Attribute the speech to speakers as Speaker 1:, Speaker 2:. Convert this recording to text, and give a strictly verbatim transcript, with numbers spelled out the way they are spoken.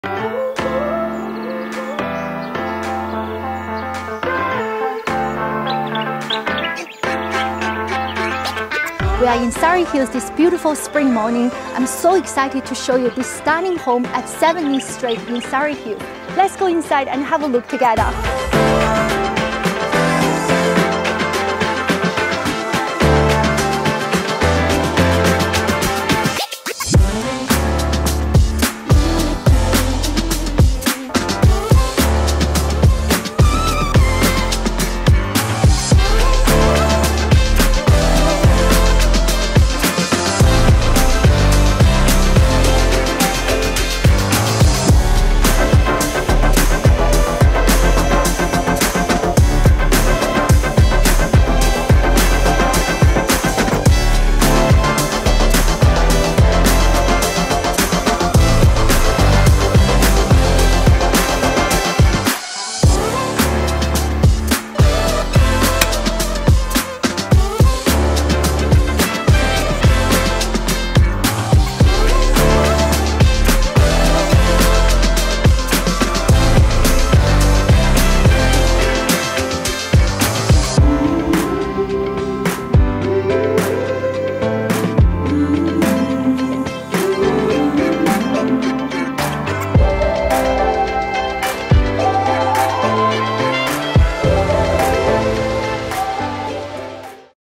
Speaker 1: We are in Surrey Hills this beautiful spring morning. I'm so excited to show you this stunning home at seven Neath Street in Surrey Hills. Let's go inside and have a look together.